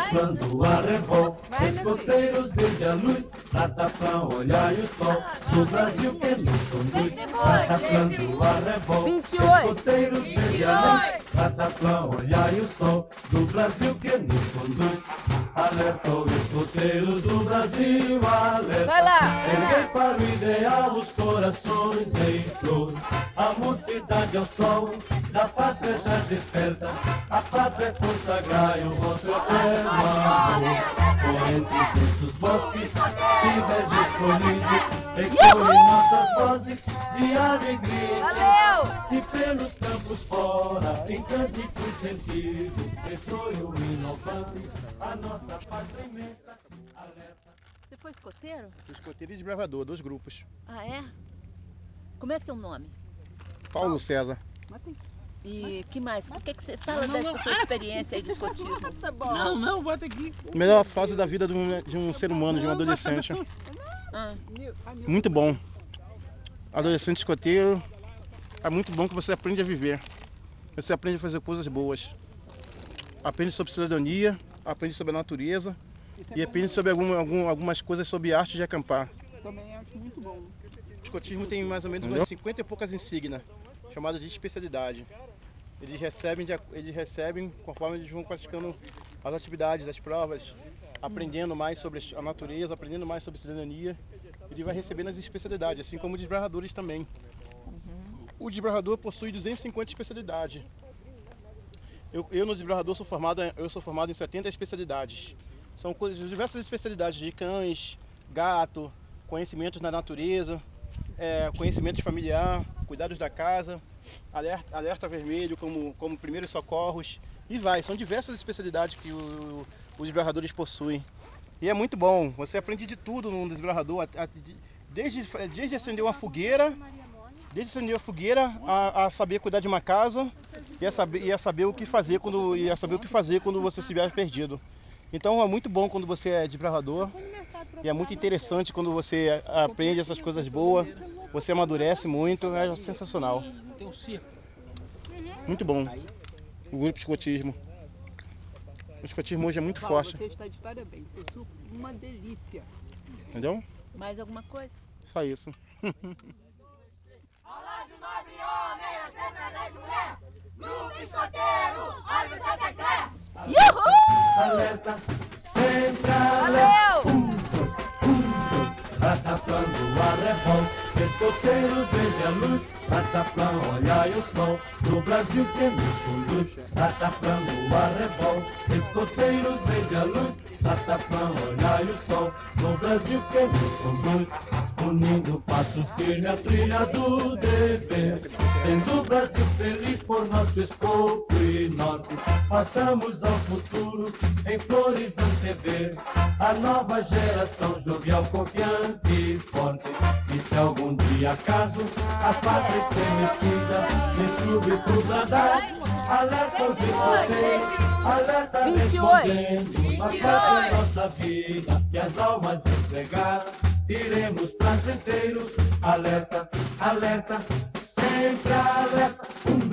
Rataplando arrebol, escoteiros verde a luz, Rataplan, olhai o sol, do Brasil que nos conduz. Rataplando arrebol, escoteiros verde a luz, Rataplan, olhai o sol, do Brasil que nos conduz. Alerta os escoteiros do Brasil, alerta. Erguei para o ideal os corações em flor. A mocidade ao sol da pátria já desperta. A pátria consagrai o vosso eterno amor. Por entre os densos bosques, vivas escolhidos, ecoem nossas vozes de alegria. E pelos campos fora, em cântico sentido, ressoe o inovante, a nossa pátria imensa. Alerta. Você foi escoteiro? Escoteiro e desbravador, 2 grupos. Ah, é? Como é seu nome? Paulo César. E que mais? O que você fala dessa sua experiência aí de escotismo? Não, bota aqui. Melhor fase da vida de um ser humano, de um adolescente. Muito bom. Adolescente escoteiro, é muito bom que você aprende a viver. Você aprende a fazer coisas boas. Aprende sobre cidadania, aprende sobre a natureza e aprende sobre algumas coisas sobre arte de acampar. Também acho muito bom. O escotismo tem mais ou menos umas 50 e poucas insígnias, chamadas de especialidade. Eles recebem conforme eles vão praticando as atividades, as provas, aprendendo mais sobre a natureza, aprendendo mais sobre cidadania. Ele vai recebendo as especialidades, assim como os desbravadores também. O desbravador possui 250 especialidades. Eu no desbravador sou formado em 70 especialidades. São diversas especialidades de cães, gato, conhecimentos na natureza, conhecimentos familiar, cuidados da casa, alerta vermelho como primeiros socorros, e são diversas especialidades que os desbravadores possuem. E é muito bom, você aprende de tudo no desbravador, desde acender uma fogueira, a saber cuidar de uma casa e a saber o que fazer quando você se vier perdido. Então é muito bom quando você é desbravador e é muito interessante quando você aprende essas coisas boas, você amadurece muito, é sensacional. Muito bom. O grupo escotismo. O escotismo hoje é muito forte. Você está de parabéns, você é uma delícia. Entendeu? Mais alguma coisa? Só isso. Olá de nobre homem, assembleia de mulher, grupo escoteiro, árvore Santa Cré. Alerta, sempre alerta. Rataplando arrebol, escoteiros verde a luz, Rataplan, olhai o sol, do Brasil que nos conduz. Rataplando arrebol, escoteiros verde a luz, Rataplan, olhai o sol, do Brasil que nos conduz. Unindo passo firme a trilha do dever, tendo o Brasil feliz por nosso escopo e norte, passamos ao futuro em flores antever, a nova geração jovial, confiante e forte. E se algum dia acaso a pátria estremecida me subir bradar, alerta os escoteiros, alerta respondendo, a pátria é nossa vida e as almas entregar. Iremos prazenteiros, alerta, alerta, sempre alerta.